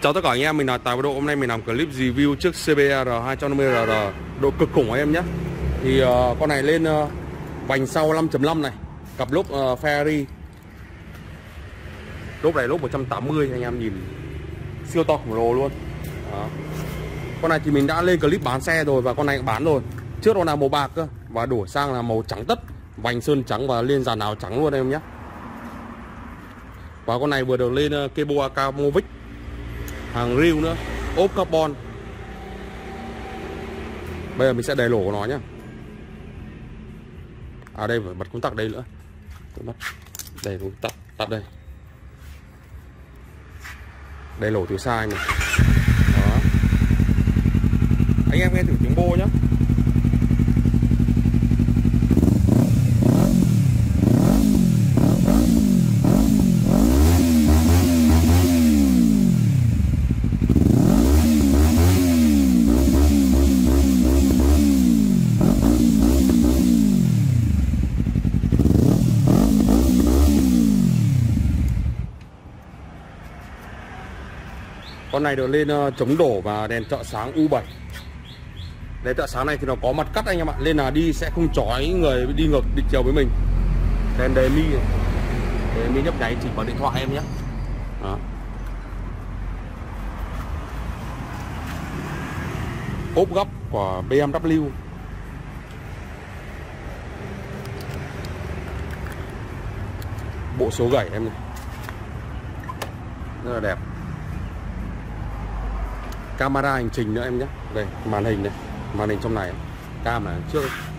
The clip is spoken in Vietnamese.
Chào tất cả anh em, mình là Tài Độ. Hôm nay mình làm clip review chiếc CBR 250RR độ cực khủng anh em nhé. Thì con này lên vành sau 5.5 này, cặp lốp Ferrari. Lốp này lốp 180 anh em nhìn siêu to khổng lồ luôn. Đó. Con này thì mình đã lên clip bán xe rồi và con này cũng bán rồi. Trước đó là màu bạc cơ và đổi sang là màu trắng tất, vành sơn trắng và lên dàn áo trắng luôn anh em nhé. Và con này vừa được lên Kebo Akamovic hàng riu nữa, ốp carbon. Bây giờ mình sẽ đẩy lỗ của nó nhé. À đây phải bật công tắc đây nữa. Bật đẩy công tắc tắt đây. Đẩy lỗ từ xa này. Đó. Anh em nghe thử tiếng bô nhé. Con này được lên chống đổ và đèn trợ sáng U7. Đèn trợ sáng này thì nó có mặt cắt anh em ạ, nên là đi sẽ không chói người đi ngược đi chiều với mình. Đèn đề mi nhấp nháy chỉ vào điện thoại em nhé. Đó. Ốp gấp của BMW. Bộ số gẩy em này, rất là đẹp. Camera hành trình nữa em nhé. Đây màn hình này, màn hình trong này, cam là trước